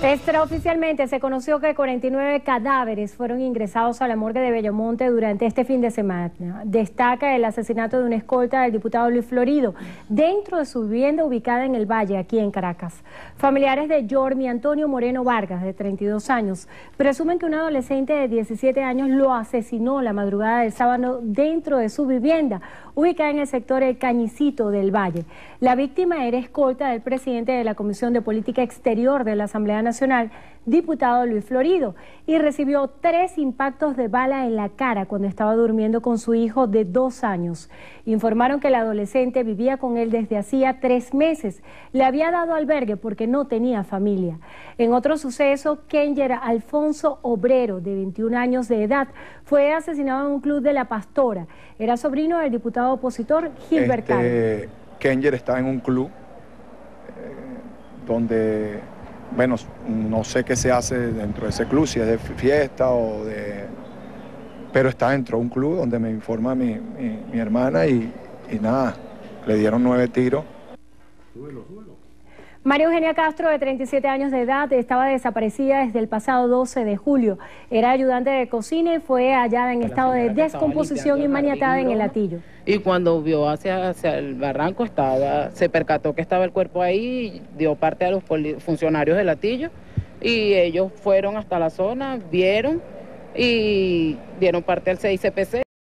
Extraoficialmente se conoció que 49 cadáveres fueron ingresados a la morgue de Bellomonte durante este fin de semana. Destaca el asesinato de una escolta del diputado Luis Florido dentro de su vivienda ubicada en el Valle, aquí en Caracas. Familiares de Yormi Antonio Moreno Vargas, de 32 años, presumen que un adolescente de 17 años lo asesinó la madrugada del sábado dentro de su vivienda, ubicada en el sector El Cañicito del Valle. La víctima era escolta del presidente de la Comisión de Política Exterior de la Asamblea Nacional, diputado Luis Florido, y recibió 3 impactos de bala en la cara cuando estaba durmiendo con su hijo de 2 años. Informaron que el adolescente vivía con él desde hacía 3 meses. Le había dado albergue porque no tenía familia. En otro suceso, Kenger Alfonso Obrero, de 21 años de edad, fue asesinado en un club de La Pastora. Era sobrino del diputado opositor Gilbert Caro. Kenger está en un club donde, bueno, no sé qué se hace dentro de ese club, si es de fiesta o de... Pero está dentro de un club donde me informa mi hermana y nada, le dieron 9 tiros. Súbelo. María Eugenia Castro, de 37 años de edad, estaba desaparecida desde el pasado 12 de julio. Era ayudante de cocina y fue hallada en estado de descomposición y maniatada en el Hatillo. Y cuando vio hacia el barranco, se percató que estaba el cuerpo ahí, dio parte a los funcionarios del Hatillo y ellos fueron hasta la zona, vieron y dieron parte al CICPC.